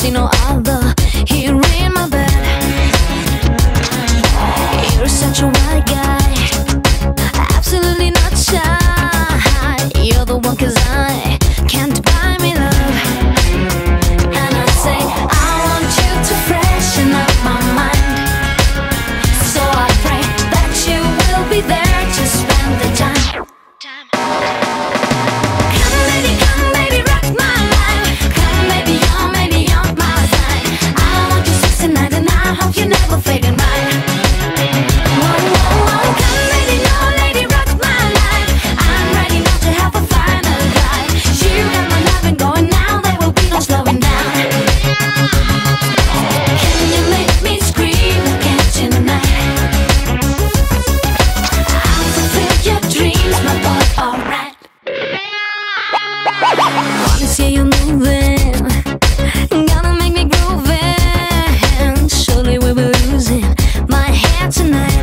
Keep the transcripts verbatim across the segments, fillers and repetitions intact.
be no other here in my bed. You're such a wild guy, absolutely not shy. You're the one, 'cause I can't buy me love. And I say I want you to freshen up my mind, so I pray that you will be there to spend the time. Come baby, come baby, rock my life. Come baby, you're maybe you're my side. I want you six tonight and I hope you never fade in mine. Whoa, whoa, whoa. Come baby, no lady, rock my life. I'm ready now to have a final drive. You got my loving going now, there will be no slowing down. Can you make me scream again tonight? I'll fulfill your dreams, my boy, alright. Wanna see you moving, gonna make me grooving. Surely we'll be losing my head tonight.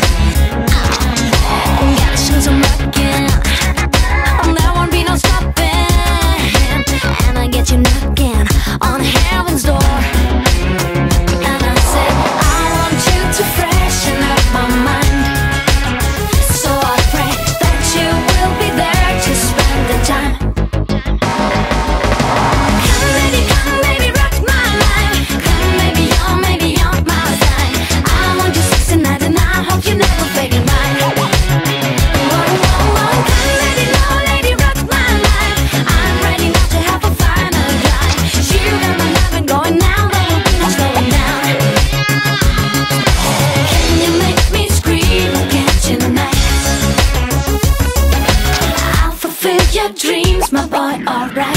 Gotta show some rockin', there won't be no stopping. And I get you knocking on heaven's door. And I said I want you to freshen up my mind, so I pray that you will be there to spend the time. Come baby, come baby, rock my life. Come baby, you're maybe you're my side. I want you six tonight and I hope you never fade in mine. Whoa, whoa, whoa. Come baby, no lady, rock my life. I'm ready now to have a final drive. You got my loving going now, there will be no slowing down. Can you make me scream again tonight? I'll fulfill your dreams, my boy, alright.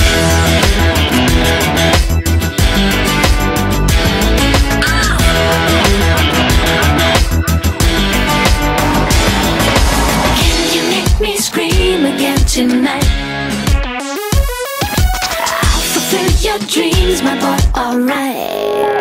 Can you make me scream again tonight? I'll fulfill your dreams, my boy, alright.